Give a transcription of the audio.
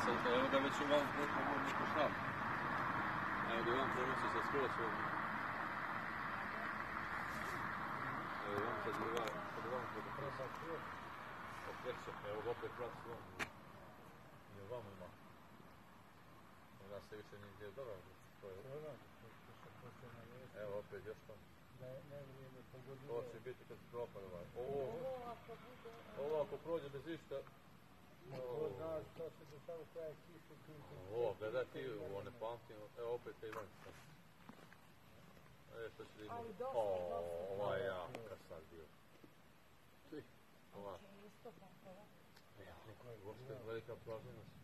evo da već ovam neko šal. Evo da ovam prenosi sa skroz ovdje. Evo ovam sad ovam kod presa. Okreće, evo opet vrat s ovom. I ovam ima. Onda se više nigdje događa. Evo opet još tamo. Ovo će biti katastrofa ovaj. Ovo ako prođe bez išta. Ko zna što se dešava kraja kiše. Ovo, gledaj ti, ovo ne pamtim. Evo opet te Ivan. Što će da imati? Ova je jaka sad bio. Ova. Ja, velika pražina.